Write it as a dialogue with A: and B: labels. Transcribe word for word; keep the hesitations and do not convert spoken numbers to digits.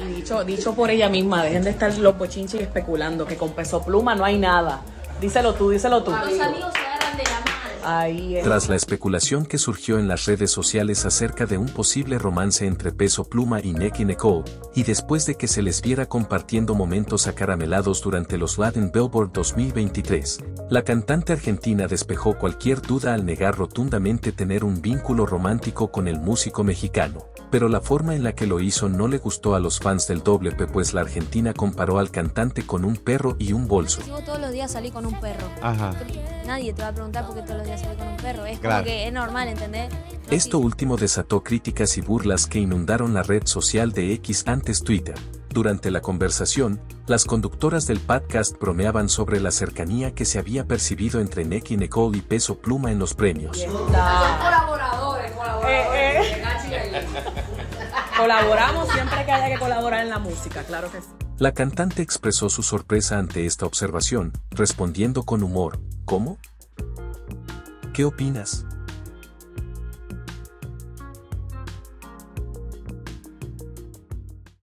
A: Y dicho, dicho por ella misma, dejen de estar los bochinches especulando, que con Peso Pluma no hay nada. Díselo tú, díselo tú.
B: Los amigos se agarran de la mano.
A: Ahí es.
C: Tras la especulación que surgió en las redes sociales acerca de un posible romance entre Peso Pluma y Nicki Nicole, y después de que se les viera compartiendo momentos acaramelados durante los Latin Billboard dos mil veintitrés, la cantante argentina despejó cualquier duda al negar rotundamente tener un vínculo romántico con el músico mexicano. Pero la forma en la que lo hizo no le gustó a los fans del doble P, pues la argentina comparó al cantante con un perro y un bolso.
B: Si vos todos los días salís con un perro,
D: Ajá.
B: nadie te va a preguntar por qué todos los días salís con un perro. Es
D: Claro.
B: como que es normal, ¿entendés? No
C: Esto
B: existe.
C: último desató críticas y burlas que inundaron la red social de X, antes Twitter. Durante la conversación, las conductoras del podcast bromeaban sobre la cercanía que se había percibido entre Nicki Nicole y Peso Pluma en los premios.
A: Está.
E: Colaboradores, colaboradores.
A: Eh, eh. Colaboramos siempre que haya que colaborar en la música, claro que sí.
C: La cantante expresó su sorpresa ante esta observación, respondiendo con humor: ¿cómo? ¿Qué opinas?